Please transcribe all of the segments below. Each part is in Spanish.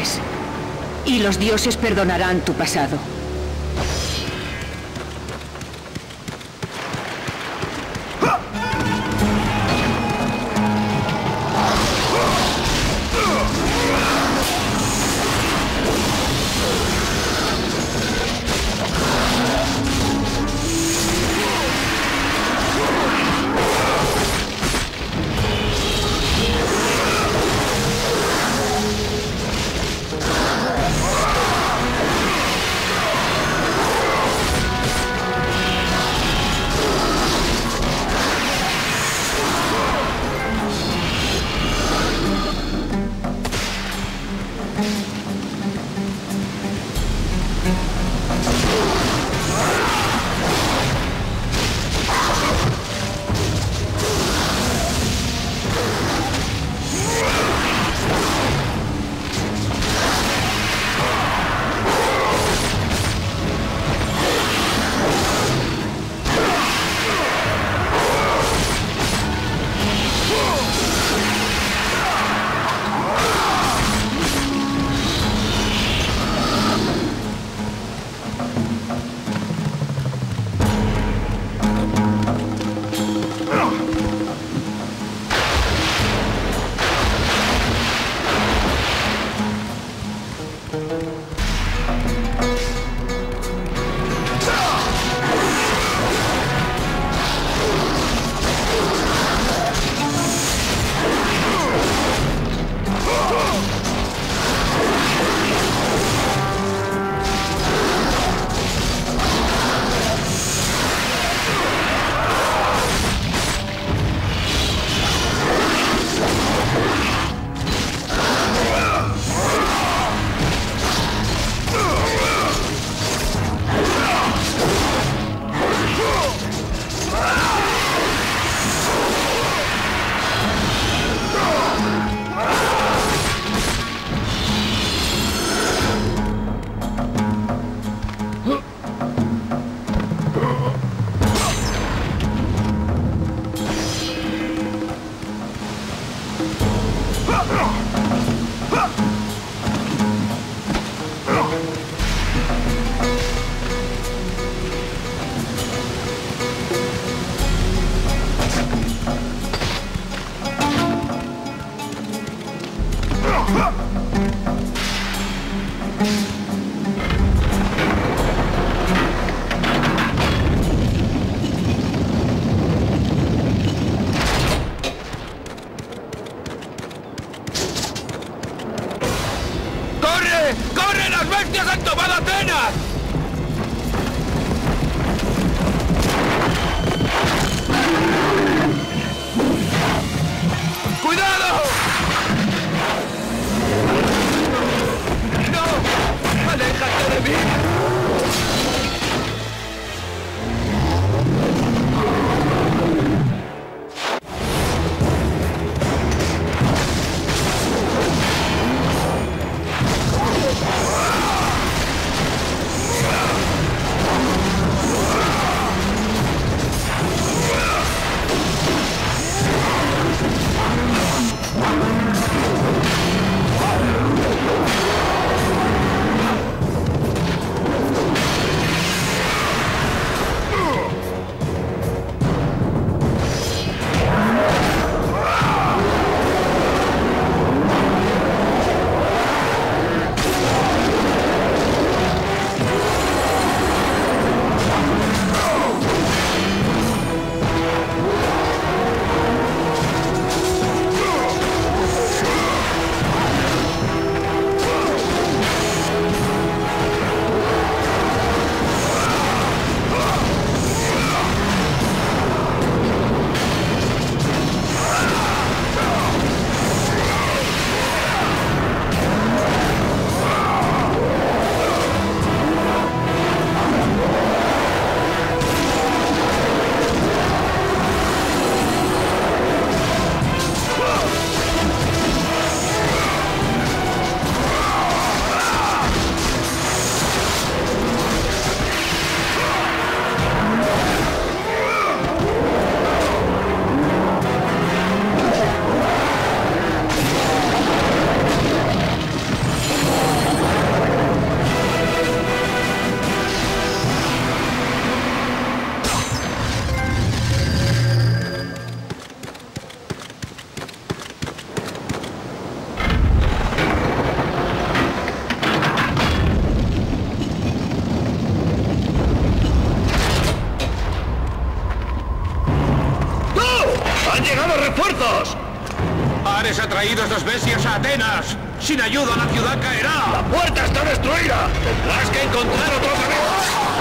dioses. Y los dioses perdonarán tu pasado. ¡Corre! ¡Las bestias han tomado Atenas! ¡Cuidado! ¡No! ¡Aléjate de mí! traído estos bestias a Atenas. Sin ayuda la ciudad caerá. ¡La puerta está destruida! Tendrás que encontrar otro camino.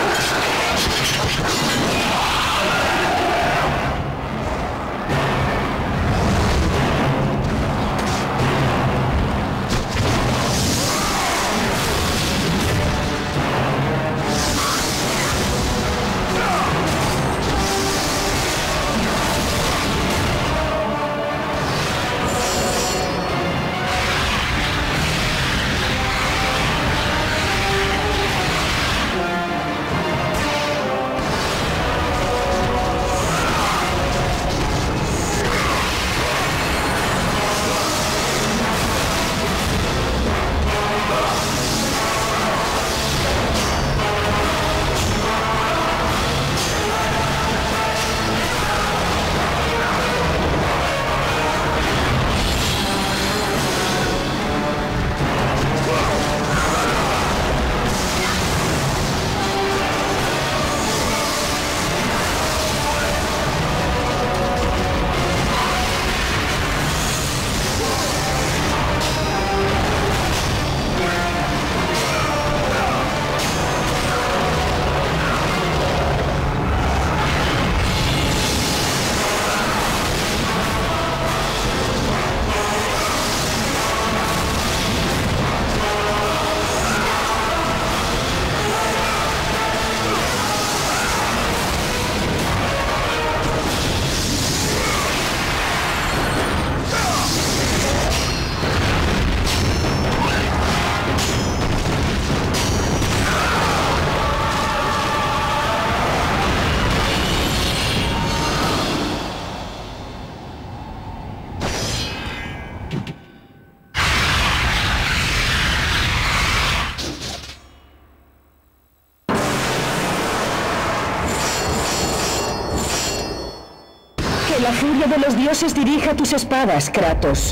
La furia de los dioses dirija tus espadas, Kratos.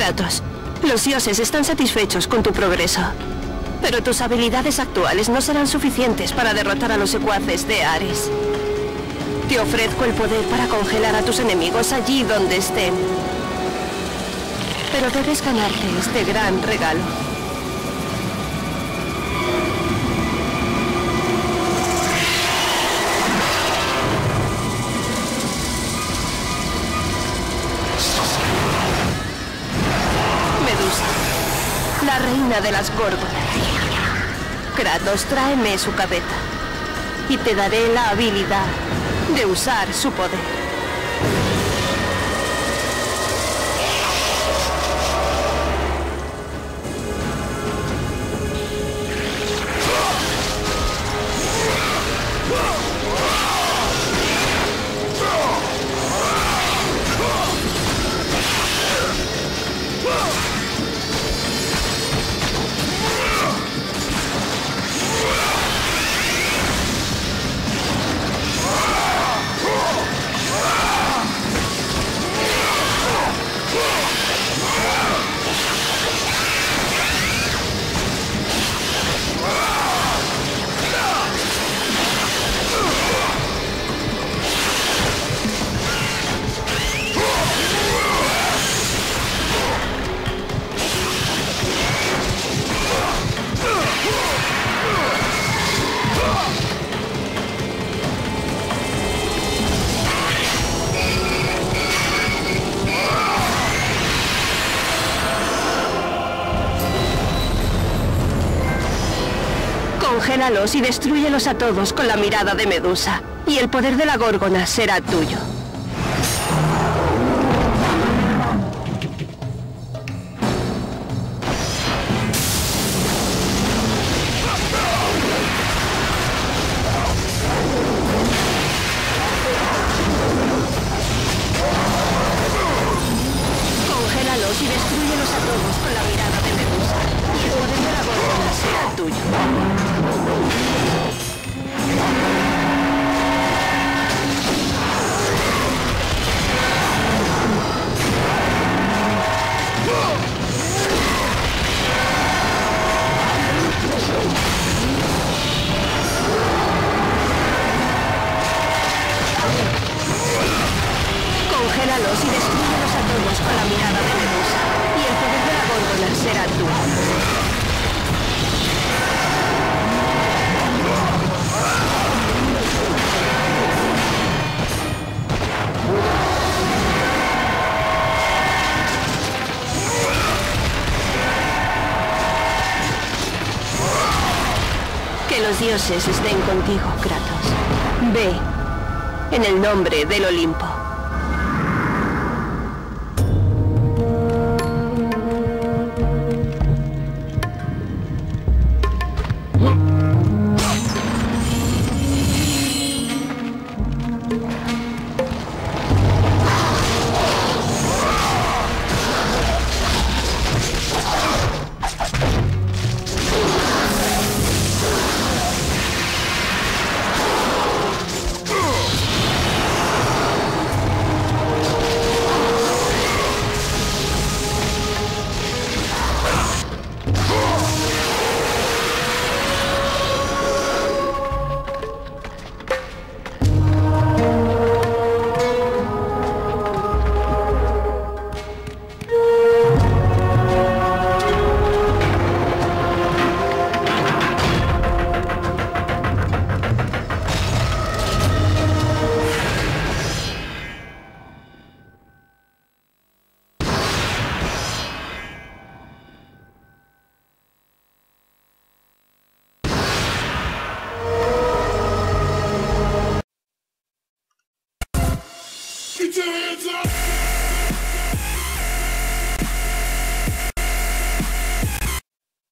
Kratos, los dioses están satisfechos con tu progreso. Pero tus habilidades actuales no serán suficientes para derrotar a los secuaces de Ares. Te ofrezco el poder para congelar a tus enemigos allí donde estén. Pero debes ganarte este gran regalo. Medusa, la reina de las górgonas. Kratos, tráeme su cabeza y te daré la habilidad de usar su poder. Congélalos y destrúyelos a todos con la mirada de Medusa, y el poder de la Górgona será tuyo. Congélalos y destrúyelos a todos con la mirada de Medusa, y el poder de la Górgona será tuyo. Congélalos y destrúyelos a todos con la mirada de Medusa, y el poder de la Górgona será tuyo. Que los dioses estén contigo, Kratos. Ve, en el nombre del Olimpo. Get your hands up!